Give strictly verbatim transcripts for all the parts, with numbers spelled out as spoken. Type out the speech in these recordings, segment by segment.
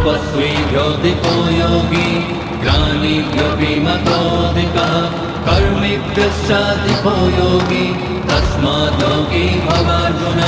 तपस्वीभ्योऽधिको योगी ज्ञानिभ्योऽपि मतोऽधिकः कर्मिभ्यश्चाधिको योगी तस्माद् योगी भवार्जुन।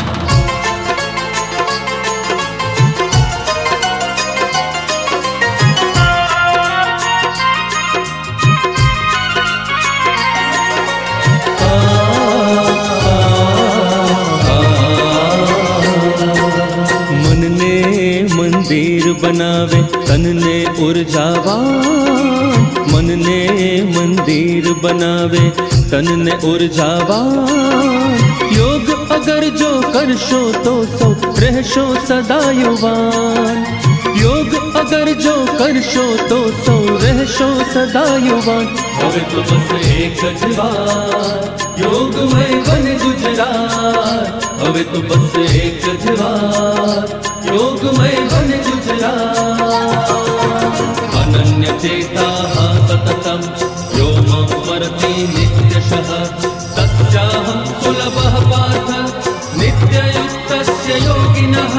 मंदिर बनावे तन ने ऊर्जावान, मन ने मंदिर बनावे तन ने ऊर्जावान। योग अगर जो करशो तो सो रहशो सदा युवान। योग अगर जो करशो तो सो रहशो सदा युवान। હવે તો બસ એક જ વાર યોગમય બન ગુજરાત। હવે તો બસ એક જ વાર योगमय बन गुजरात। अनन्य चेताः सततं यो मां स्मरति नित्यशः तच्चाहं सुलभः पार्थ नित्ययुक्तस्य योगिनः।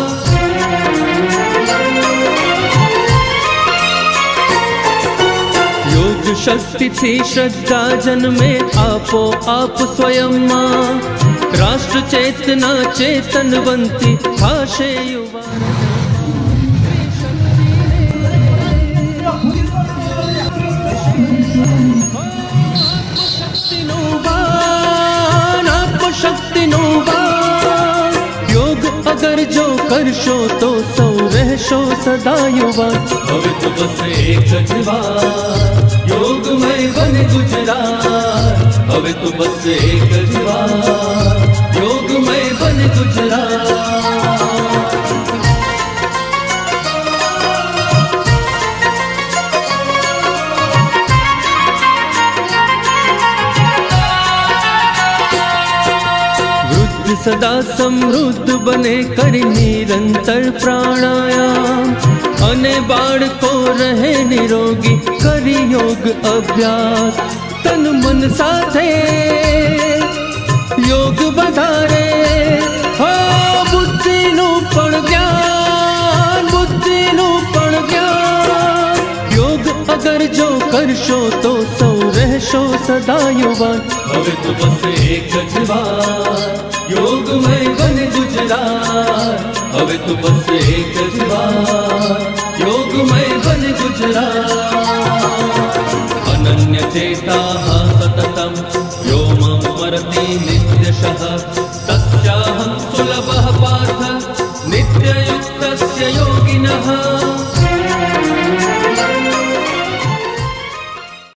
योग शक्ति थी श्रद्धा जन्मे आपो आप स्वयं मां। राष्ट्र चेतना चेतनवंती भाषे युवा। आत्मशक्ति नो बाण योग अगर जो करशो तो सौ रहशो सदा युवा। હવે તો બસ એક જ વાર યોગમય બન ગુજરાત। હવે તો બસ એક જ વાર योगमय बन गुजरात। वृद्ध सदा समृद्ध बने करी निरंतर प्राणायाम। अने बाळको रहे निरोगी करी योग अभ्यास। तन मन साथे योग बधारे हो बुद्धि नु पण ज्ञान, बुद्धि नु पण ज्ञान। योग अगर जो करशो तो सौ रहशो सदा युवान। હવે તો બસ એક જ વાર યોગમય બન ગુજરાત। હવે તો બસ એક જ વાર યોગમય બન ગુજરાત। अनन्य चेताः सततं यो मां स्मरति नित्यशः तच्चाहं सुलभः पार्थ नित्ययुक्तस्य योगिनः।